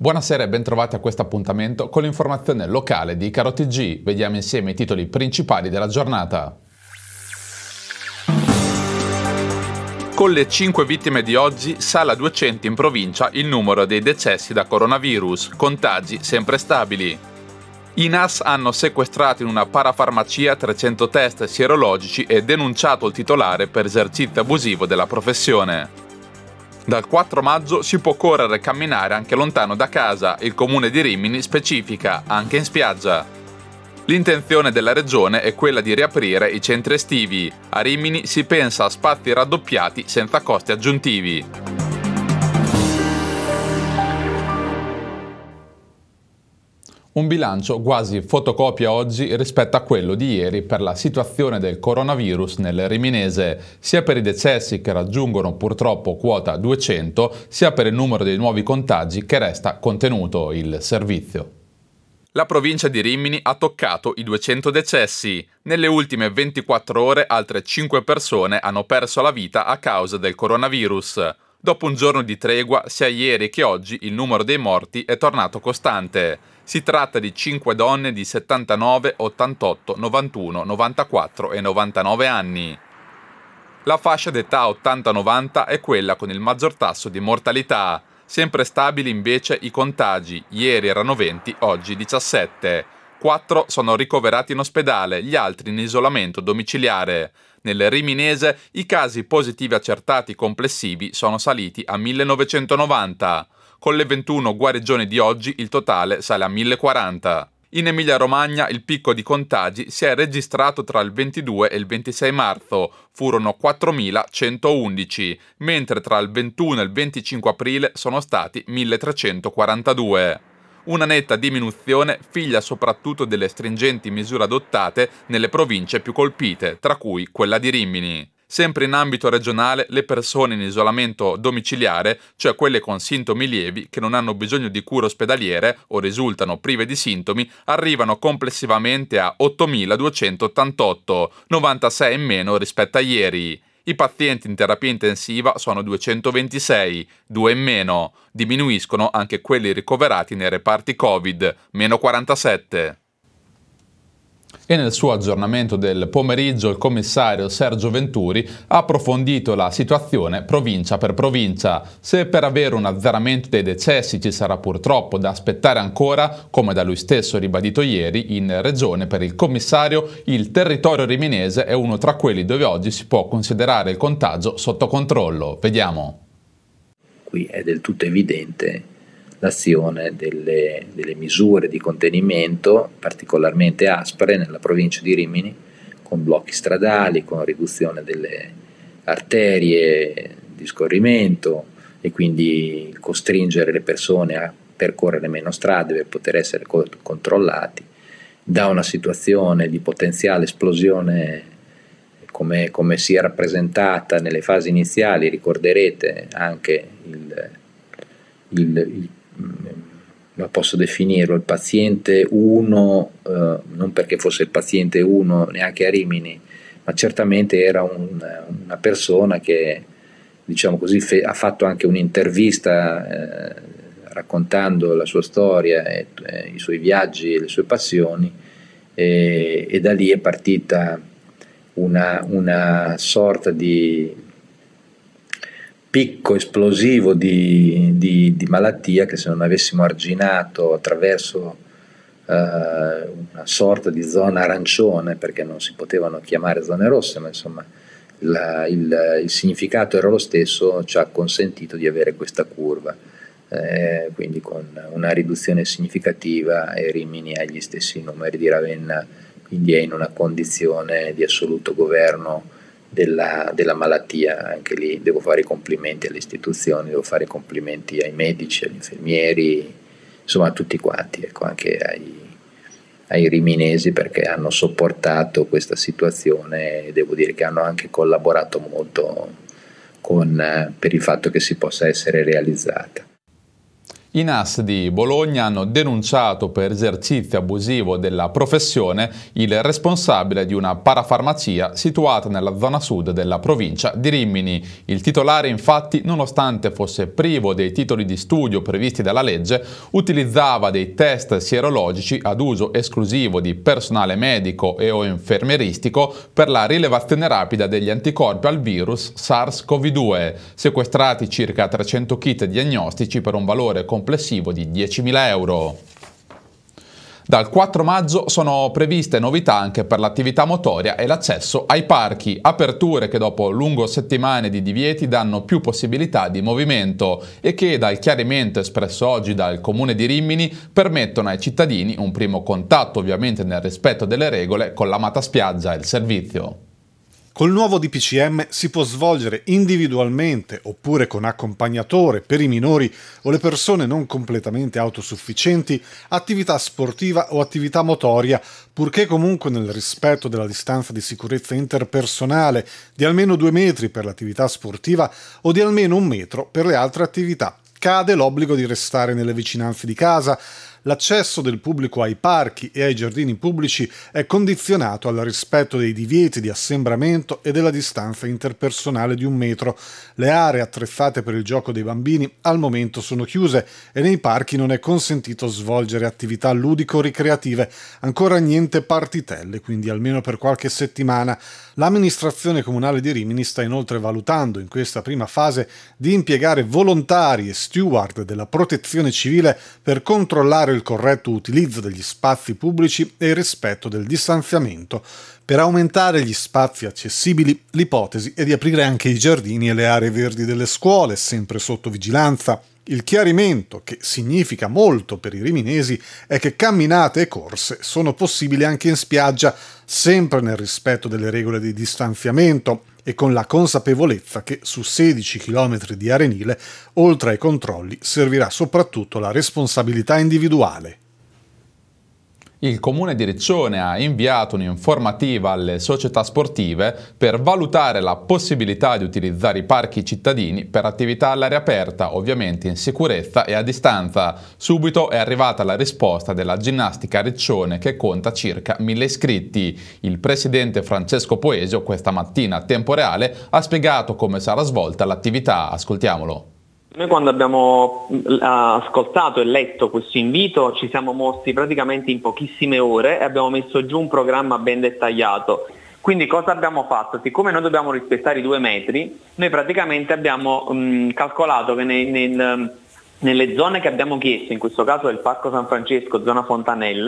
Buonasera e bentrovati a questo appuntamento con l'informazione locale di Icaro TG. Vediamo insieme i titoli principali della giornata. Con le 5 vittime di oggi sale a 200 in provincia il numero dei decessi da coronavirus, contagi sempre stabili. I NAS hanno sequestrato in una parafarmacia 300 test sierologici e denunciato il titolare per esercizio abusivo della professione. Dal 4 maggio si può correre e camminare anche lontano da casa, il comune di Rimini specifica, anche in spiaggia. L'intenzione della regione è quella di riaprire i centri estivi. A Rimini si pensa a spazi raddoppiati senza costi aggiuntivi. Un bilancio quasi fotocopia oggi rispetto a quello di ieri per la situazione del coronavirus nel riminese, sia per i decessi che raggiungono purtroppo quota 200, sia per il numero dei nuovi contagi che resta contenuto il servizio. La provincia di Rimini ha toccato i 200 decessi. Nelle ultime 24 ore altre 5 persone hanno perso la vita a causa del coronavirus. Dopo un giorno di tregua, sia ieri che oggi il numero dei morti è tornato costante. Si tratta di 5 donne di 79, 88, 91, 94 e 99 anni. La fascia d'età 80-90 è quella con il maggior tasso di mortalità. Sempre stabili invece i contagi, ieri erano 20, oggi 17. 4 sono ricoverati in ospedale, gli altri in isolamento domiciliare. Nel riminese i casi positivi accertati complessivi sono saliti a 1990. Con le 21 guarigioni di oggi il totale sale a 1040. In Emilia-Romagna il picco di contagi si è registrato tra il 22 e il 26 marzo, furono 4.111, mentre tra il 21 e il 25 aprile sono stati 1.342. Una netta diminuzione figlia soprattutto delle stringenti misure adottate nelle province più colpite, tra cui quella di Rimini. Sempre in ambito regionale, le persone in isolamento domiciliare, cioè quelle con sintomi lievi che non hanno bisogno di cure ospedaliere o risultano prive di sintomi, arrivano complessivamente a 8.288, 96 in meno rispetto a ieri. I pazienti in terapia intensiva sono 226, 2 in meno. Diminuiscono anche quelli ricoverati nei reparti Covid, meno 47. E nel suo aggiornamento del pomeriggio il commissario Sergio Venturi ha approfondito la situazione provincia per provincia. Se per avere un azzeramento dei decessi ci sarà purtroppo da aspettare ancora, come da lui stesso ribadito ieri, in regione per il commissario il territorio riminese è uno tra quelli dove oggi si può considerare il contagio sotto controllo. Vediamo. Qui è del tutto evidente l'azione delle misure di contenimento particolarmente aspre nella provincia di Rimini, con blocchi stradali, con riduzione delle arterie di scorrimento e quindi costringere le persone a percorrere meno strade per poter essere controllati, da una situazione di potenziale esplosione come si è rappresentata nelle fasi iniziali. Ricorderete anche lo posso definirlo il paziente 1, non perché fosse il paziente 1 neanche a Rimini, ma certamente era una persona che, diciamo così, ha fatto anche un'intervista raccontando la sua storia, i suoi viaggi e le sue passioni, e da lì è partita una sorta di picco esplosivo di malattia che, se non avessimo arginato attraverso una sorta di zona arancione, perché non si potevano chiamare zone rosse, ma insomma il significato era lo stesso, ci ha consentito di avere questa curva, quindi con una riduzione significativa, e Rimini ha gli stessi numeri di Ravenna, quindi è in una condizione di assoluto governo della malattia. Anche lì devo fare i complimenti alle istituzioni, devo fare i complimenti ai medici, agli infermieri, insomma a tutti quanti, ecco, anche ai riminesi, perché hanno sopportato questa situazione e devo dire che hanno anche collaborato molto per il fatto che si possa essere realizzata. I NAS di Bologna hanno denunciato per esercizio abusivo della professione il responsabile di una parafarmacia situata nella zona sud della provincia di Rimini. Il titolare, infatti, nonostante fosse privo dei titoli di studio previsti dalla legge, utilizzava dei test sierologici ad uso esclusivo di personale medico e o infermieristico per la rilevazione rapida degli anticorpi al virus SARS-CoV-2, sequestrati circa 300 kit diagnostici per un valore complessivo di 10.000 euro. Dal 4 maggio sono previste novità anche per l'attività motoria e l'accesso ai parchi, aperture che dopo lungo settimane di divieti danno più possibilità di movimento e che, dal chiarimento espresso oggi dal Comune di Rimini, permettono ai cittadini un primo contatto, ovviamente nel rispetto delle regole, con l'amata spiaggia e il servizio. Col nuovo DPCM si può svolgere individualmente oppure con accompagnatore per i minori o le persone non completamente autosufficienti attività sportiva o attività motoria, purché comunque nel rispetto della distanza di sicurezza interpersonale di almeno 2 metri per l'attività sportiva o di almeno 1 metro per le altre attività. Cade l'obbligo di restare nelle vicinanze di casa. L'accesso del pubblico ai parchi e ai giardini pubblici è condizionato al rispetto dei divieti di assembramento e della distanza interpersonale di 1 metro. Le aree attrezzate per il gioco dei bambini al momento sono chiuse e nei parchi non è consentito svolgere attività ludico-ricreative. Ancora niente partitelle, quindi almeno per qualche settimana. L'amministrazione comunale di Rimini sta inoltre valutando in questa prima fase di impiegare volontari e steward della protezione civile per controllare il corretto utilizzo degli spazi pubblici e il rispetto del distanziamento. Per aumentare gli spazi accessibili, l'ipotesi è di aprire anche i giardini e le aree verdi delle scuole, sempre sotto vigilanza. Il chiarimento, che significa molto per i riminesi, è che camminate e corse sono possibili anche in spiaggia, sempre nel rispetto delle regole di distanziamento e con la consapevolezza che su 16 km di arenile, oltre ai controlli, servirà soprattutto la responsabilità individuale. Il Comune di Riccione ha inviato un'informativa alle società sportive per valutare la possibilità di utilizzare i parchi cittadini per attività all'aria aperta, ovviamente in sicurezza e a distanza. Subito è arrivata la risposta della Ginnastica Riccione, che conta circa 1.000 iscritti. Il presidente Francesco Poesio questa mattina a tempo reale ha spiegato come sarà svolta l'attività. Ascoltiamolo. Noi quando abbiamo ascoltato e letto questo invito ci siamo mossi praticamente in pochissime ore e abbiamo messo giù un programma ben dettagliato. Quindi cosa abbiamo fatto? Siccome noi dobbiamo rispettare i 2 metri, noi praticamente abbiamo calcolato che nelle zone che abbiamo chiesto, in questo caso del Parco San Francesco, zona Fontanelle,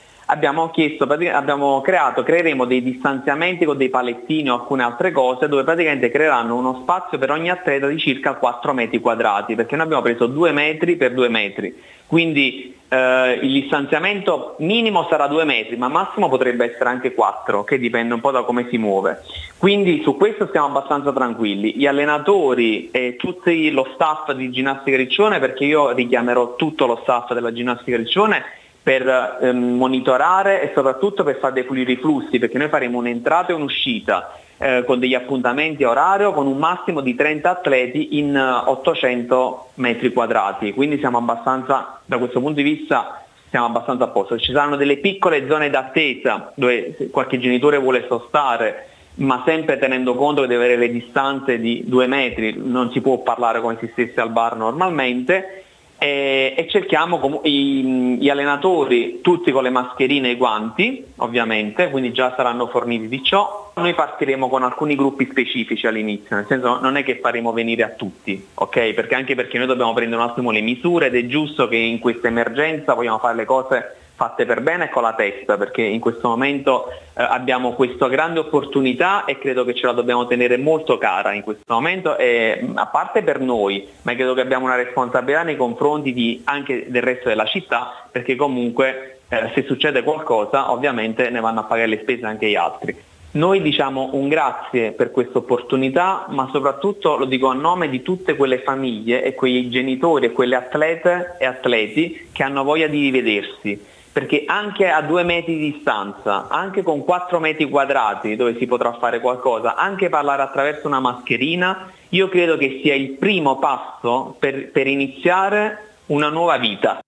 creeremo dei distanziamenti con dei palettini o alcune altre cose dove praticamente creeranno uno spazio per ogni atleta di circa 4 metri quadrati, perché noi abbiamo preso 2 metri per 2 metri, quindi il distanziamento minimo sarà 2 metri, ma massimo potrebbe essere anche 4, che dipende un po' da come si muove. Quindi su questo stiamo abbastanza tranquilli. Gli allenatori e tutto lo staff di Ginnastica Riccione, perché io richiamerò tutto lo staff della Ginnastica Riccione per monitorare e soprattutto per far defluire i flussi, perché noi faremo un'entrata e un'uscita con degli appuntamenti a orario con un massimo di 30 atleti in 800 metri quadrati, quindi siamo abbastanza, da questo punto di vista siamo abbastanza a posto. Ci saranno delle piccole zone d'attesa dove qualche genitore vuole sostare, ma sempre tenendo conto che deve avere le distanze di 2 metri, non si può parlare come si stesse al bar normalmente. E cerchiamo gli allenatori tutti con le mascherine e i guanti, ovviamente, quindi già saranno forniti di ciò. Noi partiremo con alcuni gruppi specifici all'inizio, nel senso non è che faremo venire a tutti, ok? Perché noi dobbiamo prendere un attimo le misure ed è giusto che in questa emergenza vogliamo fare le cose fatte per bene e con la testa, perché in questo momento abbiamo questa grande opportunità e credo che ce la dobbiamo tenere molto cara in questo momento, a parte per noi, ma credo che abbiamo una responsabilità nei confronti anche del resto della città, perché comunque se succede qualcosa ovviamente ne vanno a pagare le spese anche gli altri. Noi diciamo un grazie per questa opportunità, ma soprattutto lo dico a nome di tutte quelle famiglie e quei genitori e quelle atlete e atleti che hanno voglia di rivedersi, perché anche a 2 metri di distanza, anche con 4 metri quadrati dove si potrà fare qualcosa, anche parlare attraverso una mascherina, io credo che sia il primo passo per iniziare una nuova vita.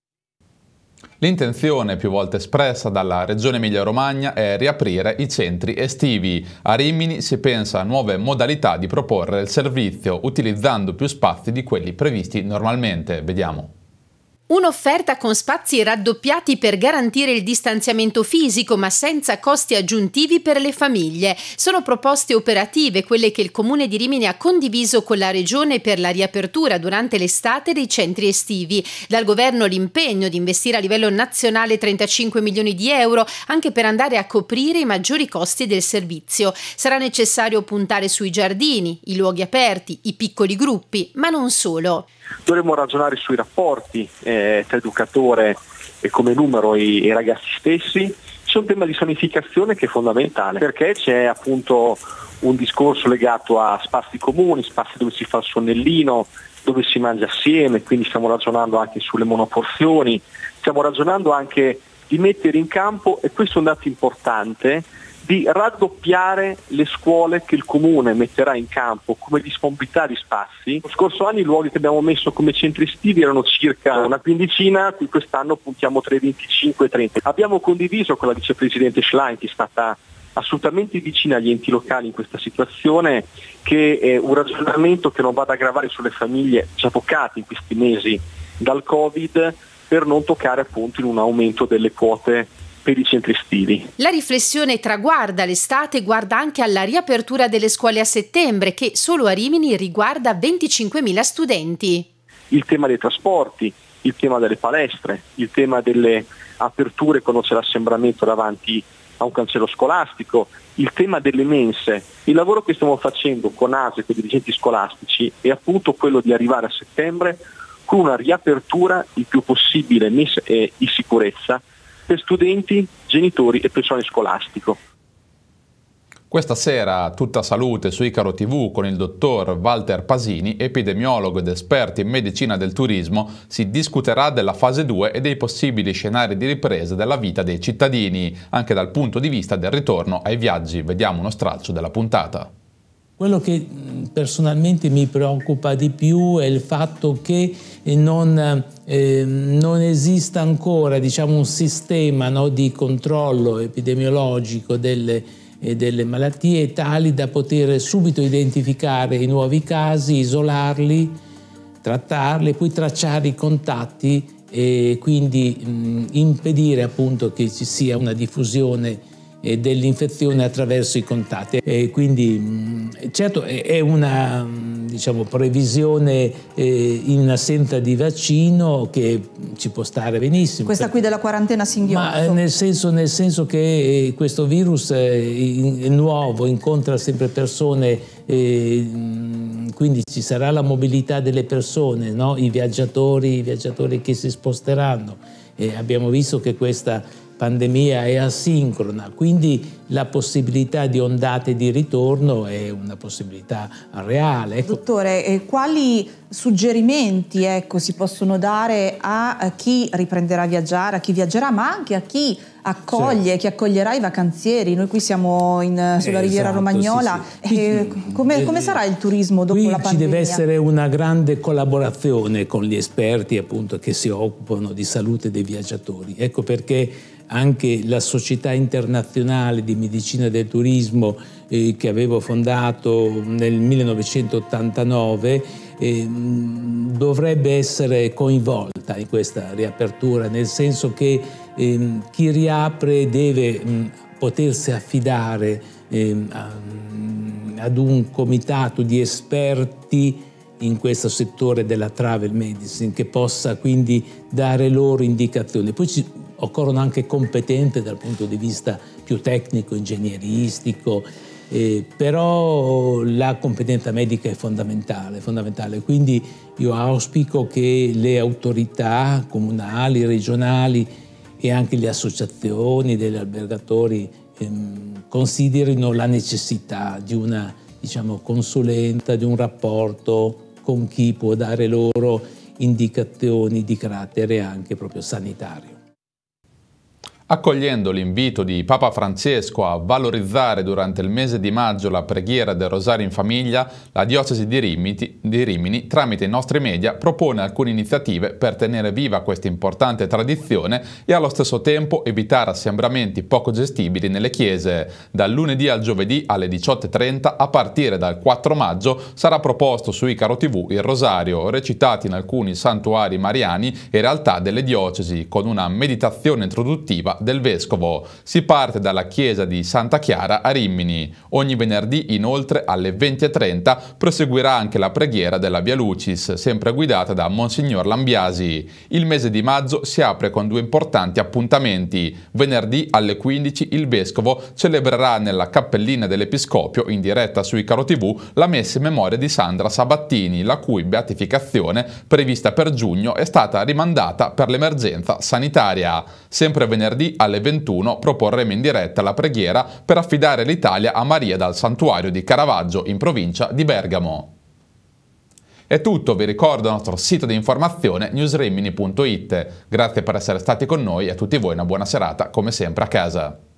L'intenzione più volte espressa dalla Regione Emilia-Romagna è riaprire i centri estivi. A Rimini si pensa a nuove modalità di proporre il servizio utilizzando più spazi di quelli previsti normalmente. Vediamo. Un'offerta con spazi raddoppiati per garantire il distanziamento fisico ma senza costi aggiuntivi per le famiglie. Sono proposte operative quelle che il Comune di Rimini ha condiviso con la Regione per la riapertura durante l'estate dei centri estivi. Dal Governo l'impegno di investire a livello nazionale 35 milioni di euro anche per andare a coprire i maggiori costi del servizio. Sarà necessario puntare sui giardini, i luoghi aperti, i piccoli gruppi, ma non solo. Dovremmo ragionare sui rapporti tra educatore e come numero i ragazzi stessi. C'è un tema di sanificazione che è fondamentale, perché c'è appunto un discorso legato a spazi comuni, spazi dove si fa il sonnellino, dove si mangia assieme, quindi stiamo ragionando anche sulle monoporzioni, stiamo ragionando anche di mettere in campo, e questo è un dato importante, di raddoppiare le scuole che il Comune metterà in campo come disponibilità di spazi. Lo scorso anno i luoghi che abbiamo messo come centri estivi erano circa una quindicina, quest'anno puntiamo tra i 25 e 30. Abbiamo condiviso con la vicepresidente Schlein, che è stata assolutamente vicina agli enti locali in questa situazione, che è un ragionamento che non vada a gravare sulle famiglie già toccate in questi mesi dal Covid, per non toccare appunto in un aumento delle quote per i centri estivi. La riflessione traguarda l'estate e guarda anche alla riapertura delle scuole a settembre, che solo a Rimini riguarda 25.000 studenti. Il tema dei trasporti, il tema delle palestre, il tema delle aperture quando c'è l'assembramento davanti a un cancello scolastico, il tema delle mense. Il lavoro che stiamo facendo con ASE e con i dirigenti scolastici è appunto quello di arrivare a settembre con una riapertura il più possibile messa in sicurezza per studenti, genitori e personale scolastico. Questa sera Tutta Salute su Icaro TV con il dottor Walter Pasini, epidemiologo ed esperto in medicina del turismo, si discuterà della fase 2 e dei possibili scenari di ripresa della vita dei cittadini, anche dal punto di vista del ritorno ai viaggi. Vediamo uno stralcio della puntata. Quello che personalmente mi preoccupa di più è il fatto che non esista ancora, diciamo, un sistema, no, di controllo epidemiologico delle malattie tali da poter subito identificare i nuovi casi, isolarli, trattarli, poi tracciare i contatti e quindi impedire appunto che ci sia una diffusione dell'infezione attraverso i contatti. E quindi certo è una, diciamo, previsione in assenza di vaccino che ci può stare benissimo. Questa qui della quarantena singhiozzo? Ma nel senso che questo virus è nuovo, incontra sempre persone, quindi ci sarà la mobilità delle persone, no? I viaggiatori che si sposteranno. Abbiamo visto che questa pandemia è asincrona, quindi la possibilità di ondate di ritorno è una possibilità reale. Ecco. Dottore, quali suggerimenti si possono dare a chi riprenderà a viaggiare, a chi viaggerà, ma anche a chi accoglie, chi accoglierà i vacanzieri? Noi qui siamo sulla Riviera Romagnola. Sì. Come sarà il turismo dopo la pandemia? Ci deve essere una grande collaborazione con gli esperti appunto che si occupano di salute dei viaggiatori. Ecco perché anche la Società Internazionale di Medicina del Turismo che avevo fondato nel 1989 dovrebbe essere coinvolta in questa riapertura, nel senso che chi riapre deve potersi affidare ad un comitato di esperti in questo settore della travel medicine che possa quindi dare loro indicazioni. Poi occorrono anche competenze dal punto di vista più tecnico, ingegneristico, però la competenza medica è fondamentale. Quindi io auspico che le autorità comunali, regionali e anche le associazioni degli albergatori considerino la necessità di una, diciamo, consulenza, di un rapporto con chi può dare loro indicazioni di carattere anche proprio sanitario. Accogliendo l'invito di Papa Francesco a valorizzare durante il mese di maggio la preghiera del Rosario in famiglia, la Diocesi di Rimini, tramite i nostri media, propone alcune iniziative per tenere viva questa importante tradizione e allo stesso tempo evitare assembramenti poco gestibili nelle chiese. Dal lunedì al giovedì alle 18:30, a partire dal 4 maggio, sarà proposto su Icaro TV il Rosario, recitato in alcuni santuari mariani e realtà delle diocesi, con una meditazione introduttiva del Vescovo. Si parte dalla chiesa di Santa Chiara a Rimini. Ogni venerdì, inoltre, alle 20:30 proseguirà anche la preghiera della Via Lucis, sempre guidata da Monsignor Lambiasi. Il mese di maggio si apre con due importanti appuntamenti. Venerdì alle 15 il Vescovo celebrerà nella Cappellina dell'Episcopio, in diretta su Icaro TV, la messa in memoria di Sandra Sabattini, la cui beatificazione, prevista per giugno, è stata rimandata per l'emergenza sanitaria. Sempre venerdì alle 21 proporremo in diretta la preghiera per affidare l'Italia a Maria dal santuario di Caravaggio in provincia di Bergamo. È tutto, vi ricordo il nostro sito di informazione newsrimini.it. Grazie per essere stati con noi e a tutti voi una buona serata come sempre a casa.